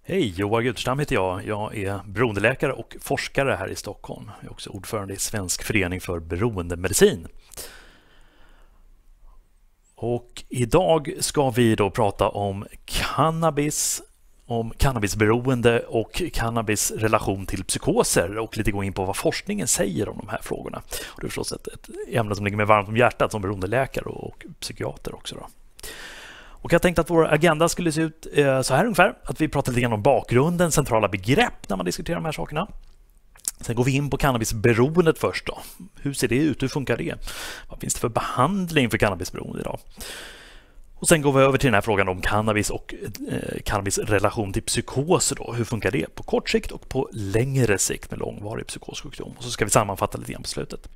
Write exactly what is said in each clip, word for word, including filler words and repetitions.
Hej, Joar Guterstam heter jag. Jag är beroendeläkare och forskare här i Stockholm. Jag är också ordförande i Svensk förening för beroendemedicin. Och idag ska vi då prata om cannabis, om cannabisberoende och cannabis relation till psykoser och lite gå in på vad forskningen säger om de här frågorna. Och det är förstås ett, ett ämne som ligger mig varmt om hjärtat som beroendeläkare och psykiater också då. Och jag tänkte att vår agenda skulle se ut så här ungefär, att vi pratar lite grann om bakgrunden, centrala begrepp när man diskuterar de här sakerna. Sen går vi in på cannabisberoendet först då. Hur ser det ut? Hur funkar det? Vad finns det för behandling för cannabisberoende idag? Och sen går vi över till den här frågan om cannabis och eh, cannabis relation till psykoser då. Hur funkar det på kort sikt och på längre sikt med långvarig psykossjukdom? Och så ska vi sammanfatta lite grann på slutet.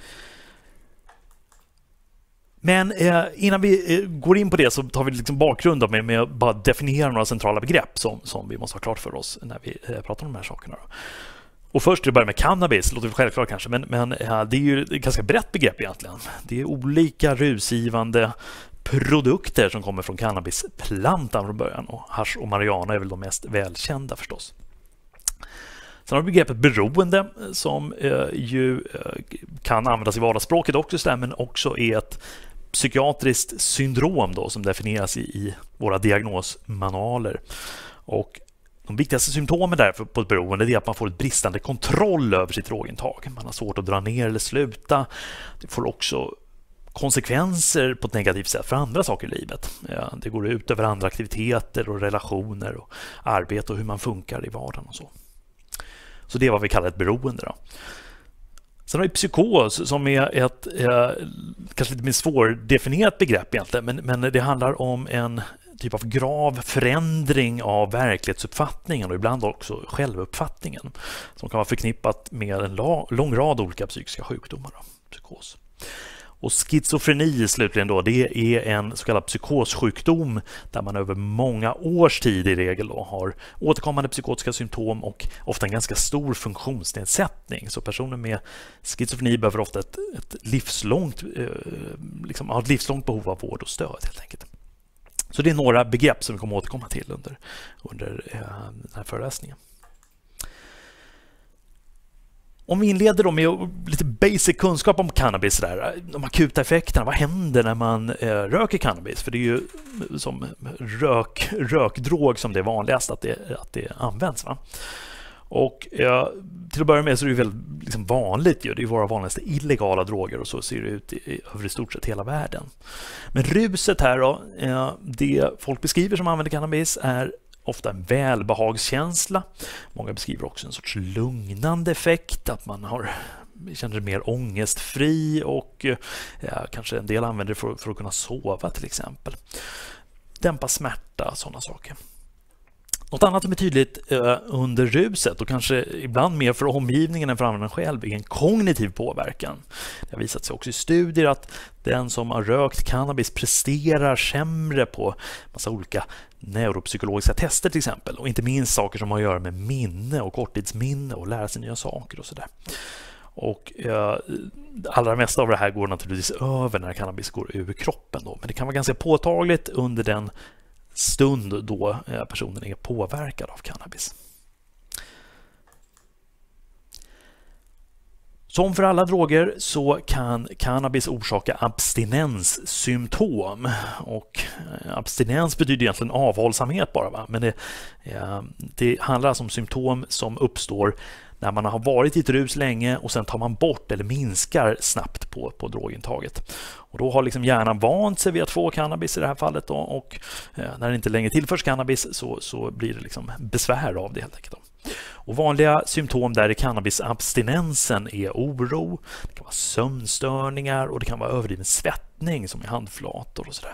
Men eh, innan vi eh, går in på det så tar vi liksom bakgrund med, med att bara definiera några centrala begrepp som, som vi måste ha klart för oss när vi eh, pratar om de här sakerna. Då. Och först till att börja med cannabis, det låter självklart kanske, men, men ja, det är ju ett ganska brett begrepp egentligen. Det är olika rusgivande produkter som kommer från cannabisplantan från början, och hasch och marijuana är väl de mest välkända förstås. Sen har vi begreppet beroende som eh, ju eh, kan användas i vardagsspråket också, så där, men också är ett psykiatriskt syndrom då, som definieras i, i våra diagnosmanualer. Och de viktigaste symptomen därför på ett beroende är att man får ett bristande kontroll över sitt drogintag. Man har svårt att dra ner eller sluta. Det får också konsekvenser på ett negativt sätt för andra saker i livet. Ja, det går ut över andra aktiviteter och relationer och arbete och hur man funkar i vardagen och så. Så det är vad vi kallar ett beroende då. Sen har vi psykos som är ett eh, kanske lite mer svårdefinierat begrepp egentligen, men, men det handlar om en typ av grav förändring av verklighetsuppfattningen och ibland också självuppfattningen som kan vara förknippat med en la, lång rad olika psykiska sjukdomar då, psykos. Och schizofreni slutligen då, det är en så kallad psykossjukdom där man över många års tid i regel då har återkommande psykotiska symptom och ofta en ganska stor funktionsnedsättning. Så personer med schizofreni behöver ofta ett, ett livslångt, eh, liksom, har ett livslångt behov av vård och stöd helt enkelt. Så det är några begrepp som vi kommer att återkomma till under, under eh, den här föreläsningen. Om vi inleder då med lite basic kunskap om cannabis, där, de akuta effekterna, vad händer när man eh, röker cannabis? För det är ju som rök, rökdrog som det är vanligast att det, att det används. Va? Och eh, till att börja med så är det väldigt liksom, vanligt, ju. Det är våra vanligaste illegala droger och så ser det ut i, över i stort sett hela världen. Men ruset här då, eh, det folk beskriver som använder cannabis är ofta en välbehagskänsla. Många beskriver också en sorts lugnande effekt, att man har, känner sig mer ångestfri och ja, kanske en del använder det för, för att kunna sova till exempel. Dämpa smärta, sådana saker. Något annat som är tydligt eh, under ruset och kanske ibland mer för omgivningen än för användaren själv är en kognitiv påverkan. Det har visat sig också i studier att den som har rökt cannabis presterar sämre på massa olika neuropsykologiska tester till exempel. Och inte minst saker som har att göra med minne och korttidsminne och lära sig nya saker och sådär. Och eh, allra mesta av det här går naturligtvis över när cannabis går ur kroppen då. Men det kan vara ganska påtagligt under den stund då personen är påverkad av cannabis. Som för alla droger så kan cannabis orsaka abstinenssymptom. Och abstinens betyder egentligen avhållsamhet bara, va? Men det, det handlar alltså om symptom som uppstår när man har varit i ett rus länge och sen tar man bort eller minskar snabbt på, på drogintaget. Och då har liksom hjärnan vant sig vid att få cannabis i det här fallet då, och eh, när det inte längre tillförs cannabis så, så blir det liksom besvär av det helt enkelt. Då. Och vanliga symptom där i cannabisabstinensen är oro, det kan vara sömnstörningar och det kan vara överdriven svettning som i handflator och sådär.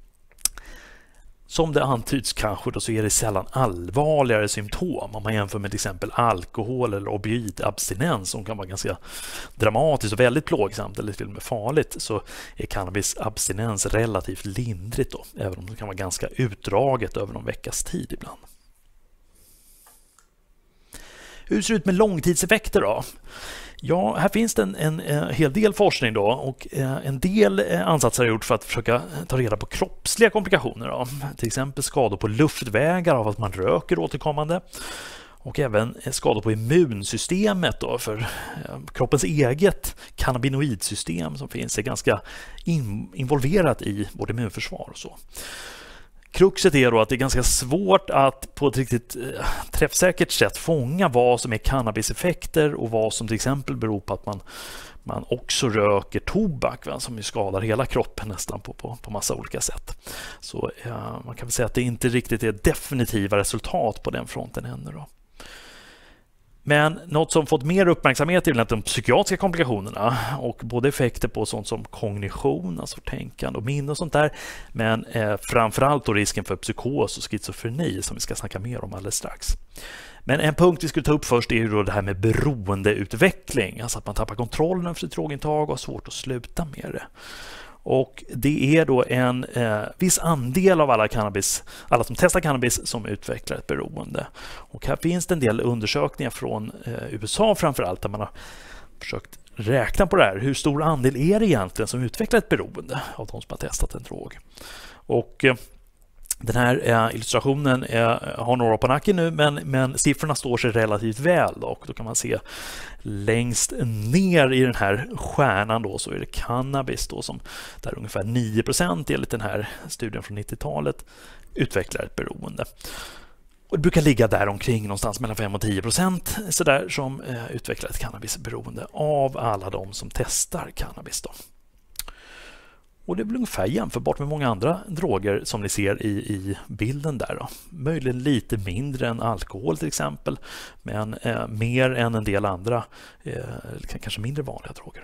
Som det antyds kanske då så är det sällan allvarligare symptom om man jämför med till exempel alkohol eller opioidabstinens som kan vara ganska dramatiskt och väldigt plågsamt eller till och med farligt, så är cannabisabstinens relativt lindrigt då, även om det kan vara ganska utdraget över någon veckas tid ibland. Hur ser det ut med långtidseffekter då? Ja, här finns det en, en, en hel del forskning då, och en del ansatser har gjorts för att försöka ta reda på kroppsliga komplikationer då. Till exempel skador på luftvägar av att man röker återkommande. Och även skador på immunsystemet då, för kroppens eget cannabinoidsystem som finns är ganska in, involverat i vårt immunförsvar och så. Kruxet är då att det är ganska svårt att på ett riktigt eh, träffsäkert sätt fånga vad som är cannabiseffekter och vad som till exempel beror på att man, man också röker tobak, va, som ju skadar hela kroppen nästan på, på, på massa olika sätt. Så eh, man kan väl säga att det inte riktigt är definitiva resultat på den fronten ännu då. Men något som fått mer uppmärksamhet är de psykiatriska komplikationerna och både effekter på sånt som kognition, alltså tänkande och minne och sånt där, men eh, framförallt då risken för psykos och schizofreni som vi ska snacka mer om alldeles strax. Men en punkt vi skulle ta upp först är ju då det här med beroendeutveckling, alltså att man tappar kontrollen över sitt drogintag och har svårt att sluta med det. Och det är då en eh, viss andel av alla, cannabis, alla som testar cannabis som utvecklar ett beroende. Och här finns det en del undersökningar från eh, U S A framförallt där man har försökt räkna på det här. Hur stor andel är det egentligen som utvecklar ett beroende av de som har testat en drog? Och eh, den här eh, illustrationen eh, har några på nacken nu, men, men siffrorna står sig relativt väl då, och då kan man se längst ner i den här stjärnan då, så är det cannabis då, som där ungefär nio procent enligt den här studien från nittiotalet utvecklar ett beroende. Och det brukar ligga där omkring någonstans mellan fem och tio procent så där, som eh, utvecklar ett cannabisberoende av alla de som testar cannabis då. Och det är väl ungefär jämförbart med många andra droger som ni ser i, i bilden där då. Möjligen lite mindre än alkohol till exempel, men eh, mer än en del andra, eh, kanske mindre vanliga droger då.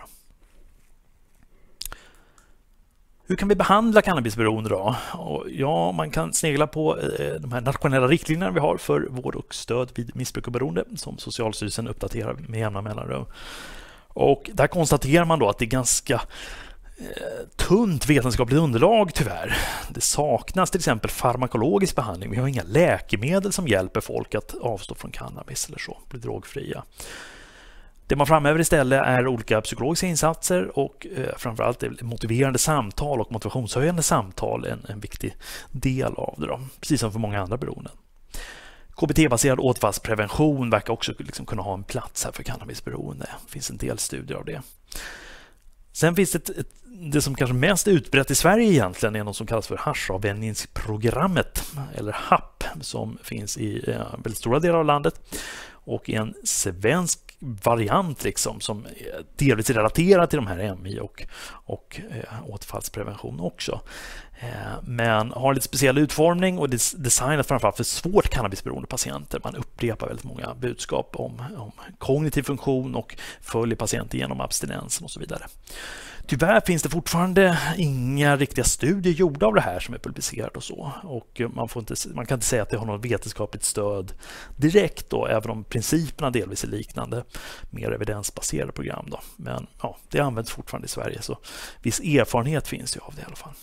Hur kan vi behandla cannabisberoende då? Och ja, man kan snegla på eh, de här nationella riktlinjerna vi har för vård och stöd vid missbruk och beroende som Socialstyrelsen uppdaterar med jämna mellanrum. Och där konstaterar man då att det är ganska tunt vetenskapligt underlag tyvärr. Det saknas till exempel farmakologisk behandling. Vi har inga läkemedel som hjälper folk att avstå från cannabis eller så, bli drogfria. Det man framöver istället är olika psykologiska insatser och eh, framförallt är motiverande samtal och motivationshöjande samtal en, en viktig del av det då, precis som för många andra beroenden. K B T-baserad återfallsprevention verkar också liksom kunna ha en plats här för cannabisberoende. Det finns en del studier av det. Sen finns det ett, ett, det som kanske mest utbrett i Sverige egentligen är något som kallas för haschavvänjningsprogrammet, eller H A P, som finns i eh, väldigt stora delar av landet och är en svensk variant liksom, som delvis är relaterad till de här M I och, och eh, återfallsprevention också. Eh, men har lite speciell utformning och är designat framförallt för svårt cannabisberoende patienter. Man upprepar väldigt många budskap om, om kognitiv funktion och följer patienter genom abstinensen och så vidare. Tyvärr finns det fortfarande inga riktiga studier gjorda av det här som är publicerat och så. Och man, får inte, man kan inte säga att det har något vetenskapligt stöd direkt då, även om principerna delvis är liknande, mer evidensbaserade program då. Men ja, det används fortfarande i Sverige, så viss erfarenhet finns ju av det i alla fall.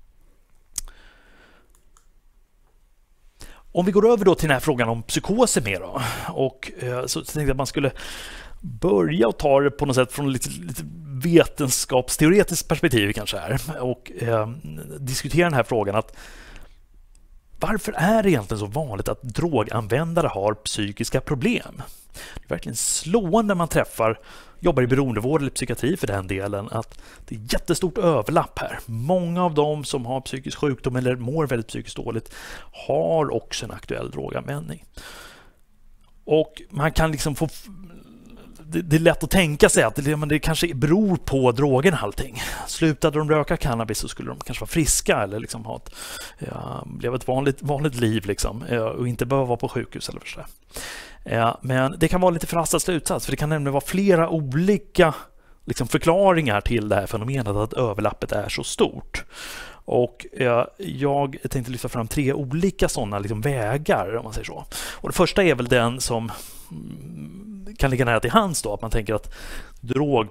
Om vi går över då till den här frågan om psykoser mer då, och eh, så tänkte jag att man skulle börja och ta det på något sätt från lite, lite vetenskapsteoretiskt perspektiv kanske här, och eh, diskutera den här frågan att varför är det egentligen så vanligt att droganvändare har psykiska problem? Det är verkligen slående när man träffar, jobbar i beroendevård eller psykiatri för den delen, att det är jättestort överlapp här. Många av dem som har psykisk sjukdom eller mår väldigt psykiskt dåligt har också en aktuell droganvändning. Och man kan liksom få... Det är lätt att tänka sig att det, men det kanske beror på drogen allting. Slutade de röka cannabis så skulle de kanske vara friska eller liksom ha ett, ja, leva ett vanligt, vanligt liv liksom, och inte behöva vara på sjukhus eller så. Ja, men det kan vara lite förhastad slutsats, för det kan nämligen vara flera olika liksom, förklaringar till det här fenomenet att överlappet är så stort. Och eh, jag tänkte lyfta fram tre olika sådana liksom, vägar, om man säger så. Och det första är väl den som mm, kan ligga nära till hands då, att man tänker att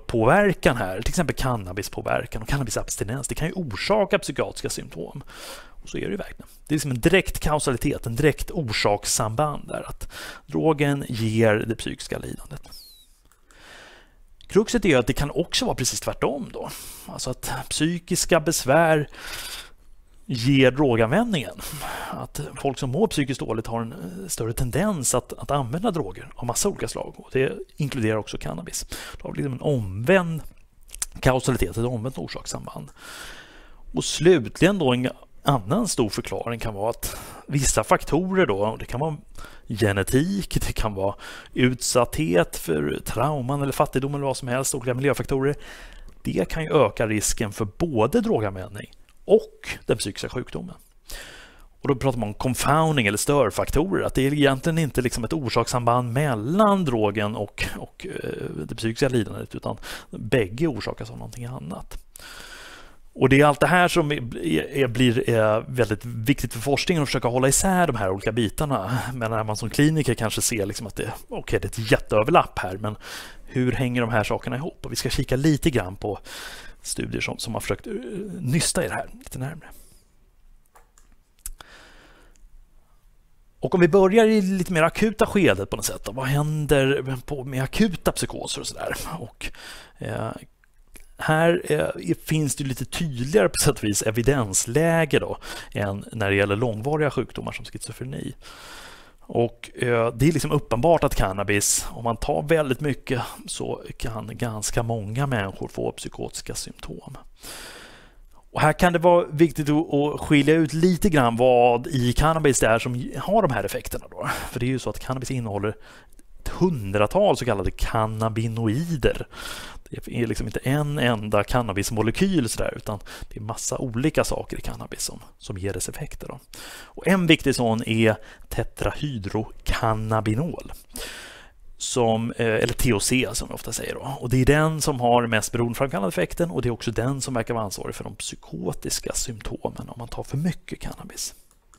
drogpåverkan här, till exempel cannabispåverkan och cannabisabstinens, det kan ju orsaka psykiatriska symptom. Och så är det ju verkligen. Det är liksom en direkt kausalitet, en direkt orsakssamband där, att drogen ger det psykiska lidandet. Kruxet är att det kan också vara precis tvärtom då. Alltså att psykiska besvär ger droganvändningen. Att folk som mår psykiskt dåligt har en större tendens att, att använda droger av massa olika slag. Och det inkluderar också cannabis. Då har vi liksom en omvänd kausalitet, ett omvänt orsakssamband. Och slutligen då en annan stor förklaring kan vara att vissa faktorer då, det kan vara genetik, det kan vara utsatthet för trauman eller fattigdom eller vad som helst, olika miljöfaktorer. Det kan ju öka risken för både droganvändning och den psykiska sjukdomen. Och då pratar man om confounding eller störfaktorer, att det är egentligen inte liksom ett orsakssamband mellan drogen och, och det psykiska lidandet, utan bägge orsakas av någonting annat. Och det är allt det här som är, är, blir är väldigt viktigt för forskningen att försöka hålla isär de här olika bitarna. Men när man som kliniker kanske ser liksom att det, okay, det är ett jätteöverlapp här, men hur hänger de här sakerna ihop? Och vi ska kika lite grann på studier som, som har försökt nysta i det här lite närmare. Och om vi börjar i lite mer akuta skedet på något sätt, då, vad händer på, med akuta psykoser och sådär? Och eh, här eh, finns det lite tydligare på sätt och vis evidensläge då, än när det gäller långvariga sjukdomar som schizofreni. Och eh, det är liksom uppenbart att cannabis, om man tar väldigt mycket, så kan ganska många människor få psykotiska symptom. Och här kan det vara viktigt att skilja ut lite grann vad i cannabis det är som har de här effekterna då. För det är ju så att cannabis innehåller ett hundratal så kallade cannabinoider. Det är liksom inte en enda cannabismolekyl så där, utan det är massa olika saker i cannabis som, som ger dess effekter då. Och en viktig sån är tetrahydrocannabinol. Som, eller T H C som vi ofta säger då. Och det är den som har mest beroendeframkallande effekten, och det är också den som verkar vara ansvarig för de psykotiska symptomen om man tar för mycket cannabis.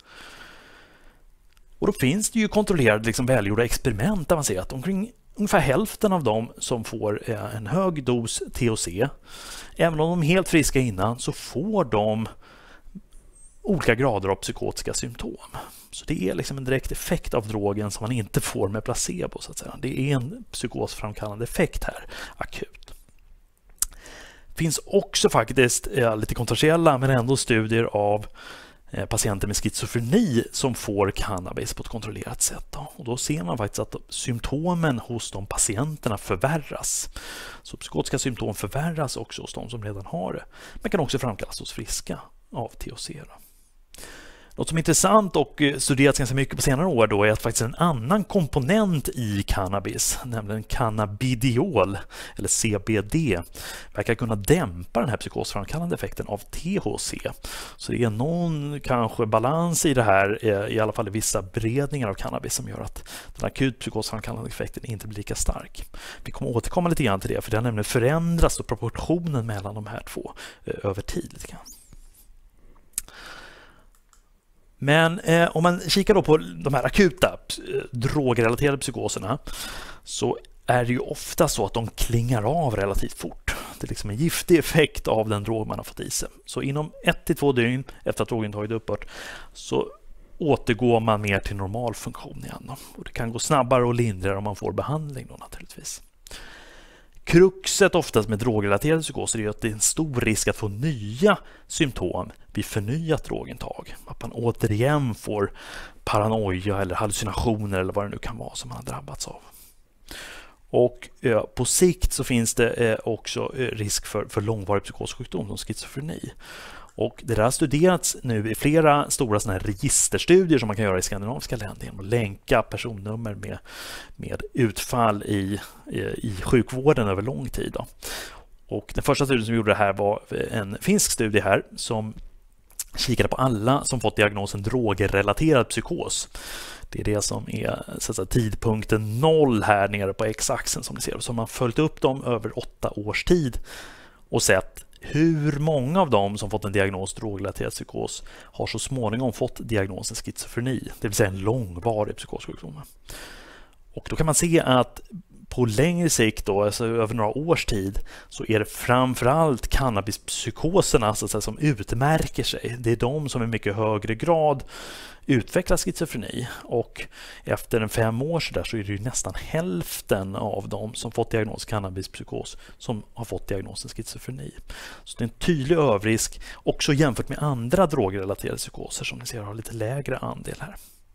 Och då finns det ju kontrollerade liksom välgjorda experiment där man ser att omkring ungefär hälften av dem som får en hög dos T H C, även om de är helt friska innan, så får de olika grader av psykotiska symptom. Så det är liksom en direkt effekt av drogen som man inte får med placebo så att säga. Det är en psykosframkallande effekt här, akut. Det finns också faktiskt ja, lite kontroversiella men ändå studier av eh, patienter med schizofreni som får cannabis på ett kontrollerat sätt. Då. Och då ser man faktiskt att symptomen hos de patienterna förvärras. Så psykotiska symptom förvärras också hos de som redan har det. Men kan också framkallas hos friska av T H C. Då. Något som är intressant och studerats ganska mycket på senare år då är att faktiskt en annan komponent i cannabis, nämligen cannabidiol eller C B D, verkar kunna dämpa den här psykosframkallande effekten av T H C. Så det är någon kanske balans i det här, i alla fall i vissa beredningar av cannabis, som gör att den akut psykosframkallande effekten inte blir lika stark. Vi kommer återkomma lite grann till det, för det har nämligen förändrats och proportionen mellan de här två över tid lite grann. Men eh, om man kikar då på de här akuta eh, drogrelaterade psykoserna, så är det ju ofta så att de klingar av relativt fort. Det är liksom en giftig effekt av den drog man har fått i sig. Så inom ett till två dygn efter att drogintaget upphört så återgår man mer till normal funktion igen. Då. Och det kan gå snabbare och lindrigare om man får behandling då naturligtvis. Kruxet oftast med drogrelaterade psykoser är att det är en stor risk att få nya symptom vid förnyat drogintag. Att man återigen får paranoia eller hallucinationer eller vad det nu kan vara som man har drabbats av. Och eh, på sikt så finns det eh, också eh, risk för, för långvarig psykossjukdom som schizofreni. Och det där har studerats nu i flera stora såna här registerstudier som man kan göra i skandinaviska länder genom att länka personnummer med, med utfall i, i, i sjukvården över lång tid. Då. Och den första studien som gjorde det här var en finsk studie här som kikade på alla som fått diagnosen drogrelaterad psykos. Det är det som är så att säga, tidpunkten noll här nere på x-axeln som ni ser. Så man har följt upp dem över åtta års tid och sett hur många av dem som fått en diagnos drogrelaterad psykos har så småningom fått diagnosen schizofreni, det vill säga en långvarig psykossjukdom. Och då kan man se att på längre sikt då, alltså över några års tid, så är det framförallt cannabispsykoserna så att säga, som utmärker sig. Det är de som i mycket högre grad utvecklar schizofreni, och efter en fem år så, där, så är det ju nästan hälften av dem som fått diagnos cannabispsykos som har fått diagnosen schizofreni. Så det är en tydlig överrisk också jämfört med andra drogrelaterade psykoser som ni ser har lite lägre andel här.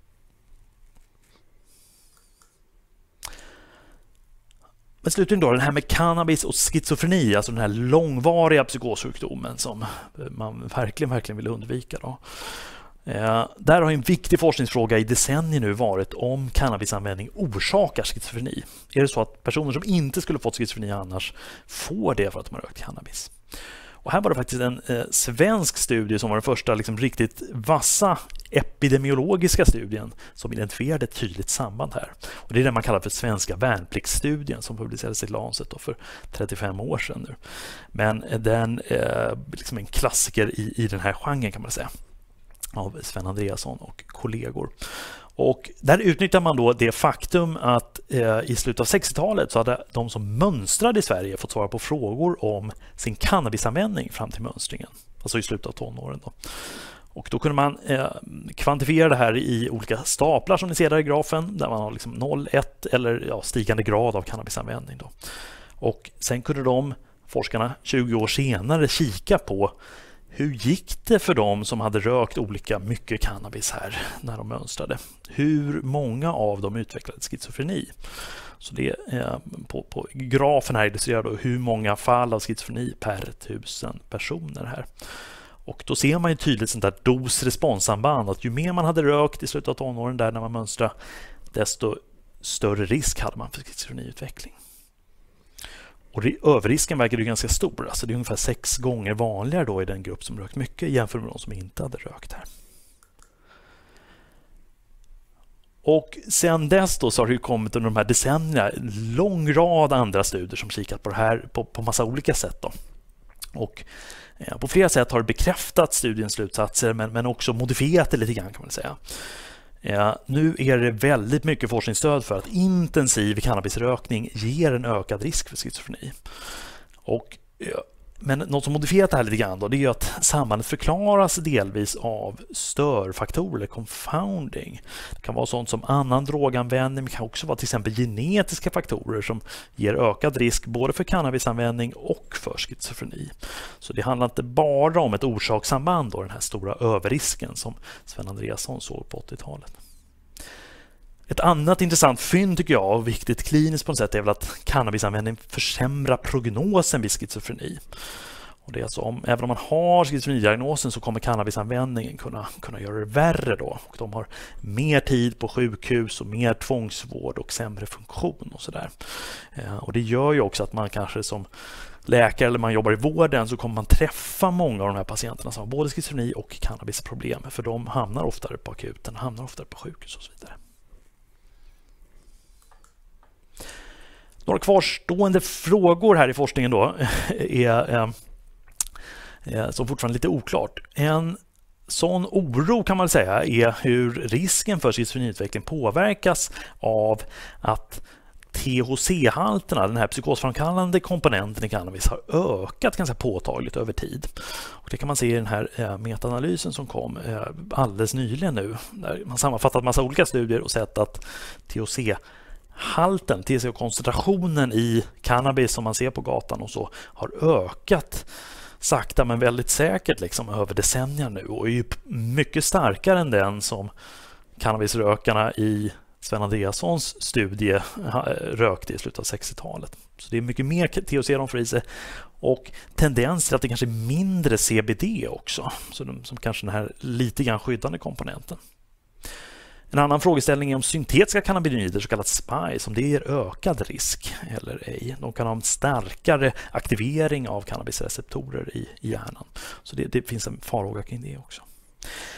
Men slutligen då, den här med cannabis och schizofreni, alltså den här långvariga psykossjukdomen som man verkligen, verkligen vill undvika då. Eh, där har en viktig forskningsfråga i decennier nu varit om cannabisanvändning orsakar schizofreni. Är det så att personer som inte skulle fått schizofreni annars får det för att de har rökt cannabis? Och här var det faktiskt en eh, svensk studie som var den första liksom, riktigt vassa epidemiologiska studien som identifierade ett tydligt samband här. Och det är det man kallar för svenska värnpliktsstudien som publicerades i Lancet då för trettiofem år sedan nu. Men den är eh, liksom en klassiker i, i den här genren kan man säga, av Sven Andreasson och kollegor. Och där utnyttjar man då det faktum att eh, i slutet av sextiotalet så hade de som mönstrade i Sverige fått svara på frågor om sin cannabisanvändning fram till mönstringen, alltså i slutet av tonåren då. Och då kunde man eh, kvantifiera det här i olika staplar som ni ser där i grafen, där man har liksom noll, ett eller ja, stigande grad av cannabisanvändning då. Och sen kunde de, forskarna, tjugo år senare kika på hur gick det för dem som hade rökt olika mycket cannabis här när de mönstrade? Hur många av dem utvecklade schizofreni? Så det är på, på grafen här illustrerar då hur många fall av schizofreni per tusen personer här. Och då ser man ju tydligt sånt där dos-responssamband, att ju mer man hade rökt i slutet av tonåren där när man mönstrade, desto större risk hade man för schizofreniutveckling. Och överrisken verkar ju ganska stor. Alltså det är ungefär sex gånger vanligare då i den grupp som rökt mycket jämfört med de som inte hade rökt här. Och sen dess då så har det ju kommit under de här decennierna en lång rad andra studier som kikat på det här på, på massa olika sätt då. Och ja, på flera sätt har det bekräftat studiens slutsatser men, men också modifierat det lite grann kan man säga. Ja, nu är det väldigt mycket forskningsstöd för att intensiv cannabisrökning ger en ökad risk för schizofreni. Och, ja, men något som modifierat det här lite grann då, det är att sambandet förklaras delvis av störfaktorer eller confounding. Det kan vara sånt som annan droganvändning, men det kan också vara till exempel genetiska faktorer som ger ökad risk både för cannabisanvändning och för schizofreni. Så det handlar inte bara om ett orsakssamband och den här stora överrisken som Sven Andreasson såg på åttiotalet. Ett annat intressant fynd tycker jag och viktigt kliniskt på något sätt är väl att cannabisanvändning försämrar prognosen vid schizofreni. Och det är alltså om, även om man har schizofrenidiagnosen så kommer cannabisanvändningen kunna, kunna göra det värre då. Och de har mer tid på sjukhus och mer tvångsvård och sämre funktion och sådär. Eh, och det gör ju också att man kanske som läkare eller man jobbar i vården så kommer man träffa många av de här patienterna som har både schizofreni och cannabisproblem. För de hamnar oftare på akuten, hamnar oftare på sjukhus och så vidare. Några kvarstående frågor här i forskningen då är, är, är så fortfarande lite oklart. En sån oro kan man säga är hur risken för schizofreniutveckling påverkas av att T H C-halterna, den här psykosframkallande komponenten i cannabis, har ökat ganska påtagligt över tid. Och det kan man se i den här eh, metaanalysen som kom eh, alldeles nyligen nu. Där man sammanfattat massa olika studier och sett att T H C halten, T H C-koncentrationen i cannabis som man ser på gatan och så har ökat sakta men väldigt säkert liksom över decennier nu och är ju mycket starkare än den som cannabisrökarna i Sven Andreassons studie rökte i slutet av sextiotalet. Så det är mycket mer T H C de får i sig och tendens till att det kanske är mindre C B D också, så de, som kanske den här lite grann skyddande komponenten. En annan frågeställning är om syntetiska cannabinoider, så kallat spice, om det ger ökad risk eller ej. De kan ha en starkare aktivering av cannabisreceptorer i, i hjärnan. Så det, det finns en farhåga kring det också.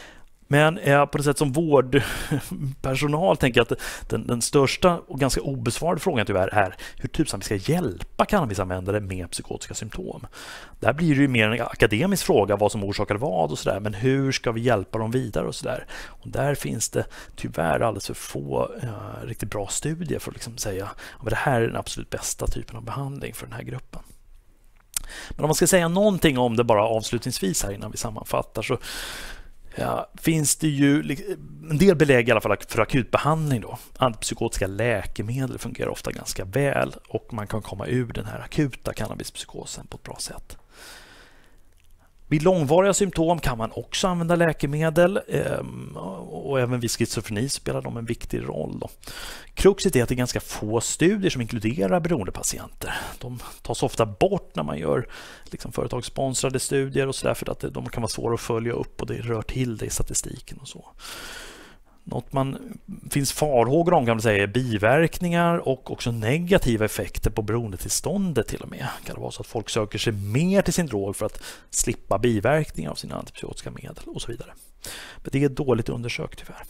Men eh, på det sätt som vårdpersonal tänker jag att den, den största och ganska obesvarade frågan tyvärr är hur tusan vi ska hjälpa cannabisanvändare med psykotiska symptom. Där blir det ju mer en akademisk fråga vad som orsakar vad och sådär, men hur ska vi hjälpa dem vidare och sådär. Och där finns det tyvärr alldeles för få eh, riktigt bra studier för att liksom säga att det här är den absolut bästa typen av behandling för den här gruppen. Men om man ska säga någonting om det bara avslutningsvis här innan vi sammanfattar så ja, finns det ju en del belägg i alla fall för akutbehandling då. Antipsykotiska läkemedel fungerar ofta ganska väl och man kan komma ur den här akuta cannabispsykosen på ett bra sätt. Vid långvariga symptom kan man också använda läkemedel och även vid schizofreni spelar de en viktig roll då. Kruxet är att det är ganska få studier som inkluderar beroendepatienter. De tas ofta bort när man gör liksom företagssponsrade studier och så där för att de kan vara svåra att följa upp och det rör till det i statistiken och så. Något man finns farhågor om kan man säga är biverkningar och också negativa effekter på beroendetillståndet till och med. Kan det vara så att folk söker sig mer till sin drog för att slippa biverkningar av sina antipsykotiska medel och så vidare. Men det är dåligt undersökt tyvärr.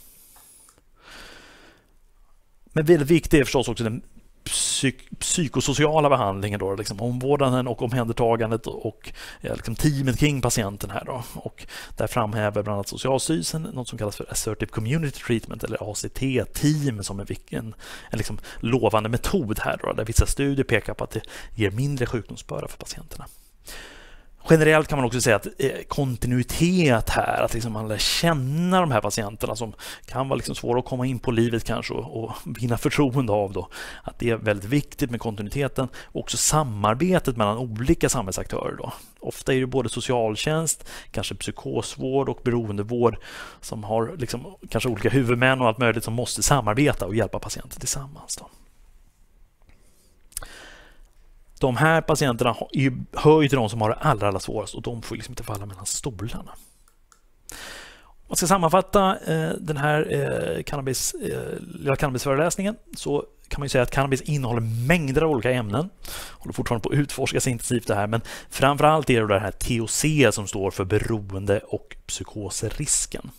Men väldigt viktigt är förstås också den psyk- psykosociala behandlingen då, liksom omvårdnaden och omhändertagandet och ja, liksom teamet kring patienten här då. Och där framhäver bland annat Socialstyrelsen något som kallas för Assertive Community Treatment eller A C T-team som en, en, en liksom lovande metod här då, där vissa studier pekar på att det ger mindre sjukdomsbörda för patienterna. Generellt kan man också säga att eh, kontinuitet här, att liksom man lär känna de här patienterna som kan vara liksom svåra att komma in på livet kanske och, och vinna förtroende av då, att det är väldigt viktigt med kontinuiteten och också samarbetet mellan olika samhällsaktörer då. Ofta är det både socialtjänst, kanske psykosvård och beroendevård som har liksom kanske olika huvudmän och allt möjligt som måste samarbeta och hjälpa patienter tillsammans då. De här patienterna hör ju till de som har det allra, allra svårast och de får liksom inte falla mellan stolarna. Om man ska sammanfatta eh, den här eh, cannabis, eh, lilla cannabisföreläsningen så kan man ju säga att cannabis innehåller mängder av olika ämnen. Håller fortfarande på att utforskas intensivt det här, men framförallt är det det här T H C som står för beroende och psykosrisken.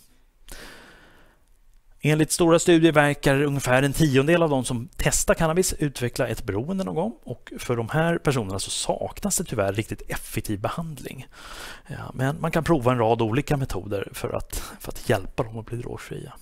Enligt stora studier verkar ungefär en tiondel av de som testar cannabis utveckla ett beroende någon gång och för de här personerna så saknas det tyvärr riktigt effektiv behandling. Ja, men man kan prova en rad olika metoder för att, för att hjälpa dem att bli drogfria.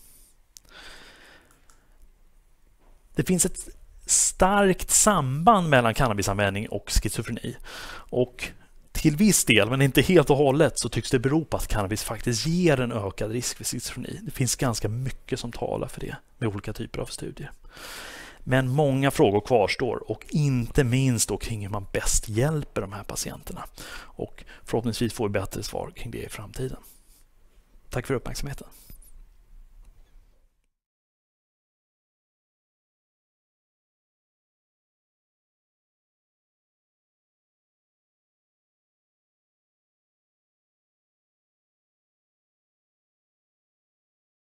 Det finns ett starkt samband mellan cannabisanvändning och schizofreni och till viss del, men inte helt och hållet, så tycks det bero på att cannabis faktiskt ger en ökad risk för schizofreni. Det finns ganska mycket som talar för det med olika typer av studier. Men många frågor kvarstår och inte minst då kring hur man bäst hjälper de här patienterna. Och förhoppningsvis får vi bättre svar kring det i framtiden. Tack för uppmärksamheten.